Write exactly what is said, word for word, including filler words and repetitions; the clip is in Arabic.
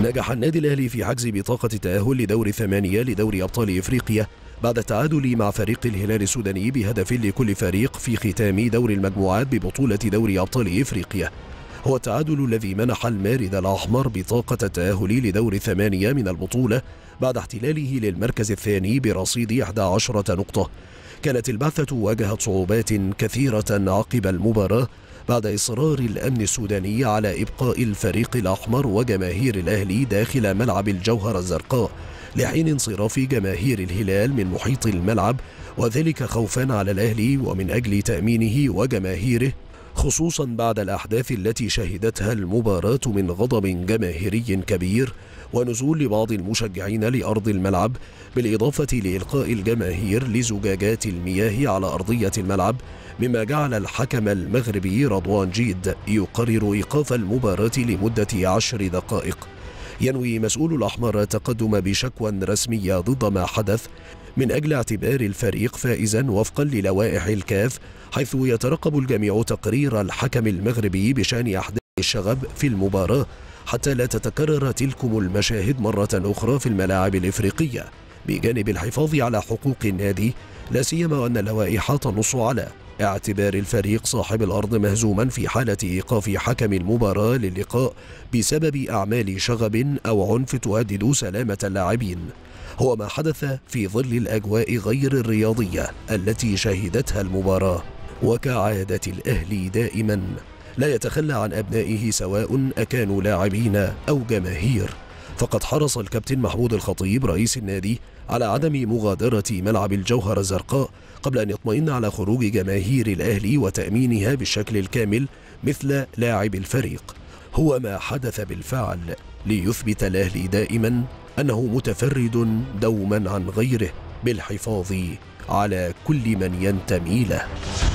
نجح النادي الأهلي في حجز بطاقة التأهل لدور الثمانية لدوري أبطال إفريقيا بعد التعادل مع فريق الهلال السوداني بهدف لكل فريق في ختام دور المجموعات ببطولة دوري أبطال إفريقيا. هو التعادل الذي منح المارد الأحمر بطاقة التأهل لدور الثمانية من البطولة بعد احتلاله للمركز الثاني برصيد إحدى عشرة نقطة. كانت البعثة واجهت صعوبات كثيرة عقب المباراة بعد إصرار الأمن السوداني على إبقاء الفريق الأحمر وجماهير الأهلي داخل ملعب الجوهرة الزرقاء لحين انصراف جماهير الهلال من محيط الملعب، وذلك خوفا على الأهلي ومن أجل تأمينه وجماهيره، خصوصا بعد الأحداث التي شهدتها المباراة من غضب جماهيري كبير ونزول لبعض المشجعين لأرض الملعب، بالإضافة لإلقاء الجماهير لزجاجات المياه على أرضية الملعب، مما جعل الحكم المغربي رضوان جيد يقرر إيقاف المباراة لمدة عشر دقائق. ينوي مسؤول الأحمر التقدم بشكوى رسمية ضد ما حدث من أجل اعتبار الفريق فائزا وفقا للوائح الكاف، حيث يترقب الجميع تقرير الحكم المغربي بشأن أحداث الشغب في المباراة حتى لا تتكرر تلكم المشاهد مرة أخرى في الملاعب الإفريقية، بجانب الحفاظ على حقوق النادي، لا سيما أن اللوائح تنص على اعتبار الفريق صاحب الأرض مهزوما في حالة إيقاف حكم المباراة للقاء بسبب أعمال شغب أو عنف تهدد سلامة اللاعبين. هو ما حدث في ظل الأجواء غير الرياضية التي شهدتها المباراة. وكعادة الأهلي دائما لا يتخلى عن أبنائه سواء أكانوا لاعبين أو جماهير، فقد حرص الكابتن محمود الخطيب رئيس النادي على عدم مغادرة ملعب الجوهرة الزرقاء قبل أن يطمئن على خروج جماهير الأهلي وتأمينها بالشكل الكامل مثل لاعب الفريق. هو ما حدث بالفعل ليثبت الأهلي دائما أنه متفرد دوما عن غيره بالحفاظ على كل من ينتمي له.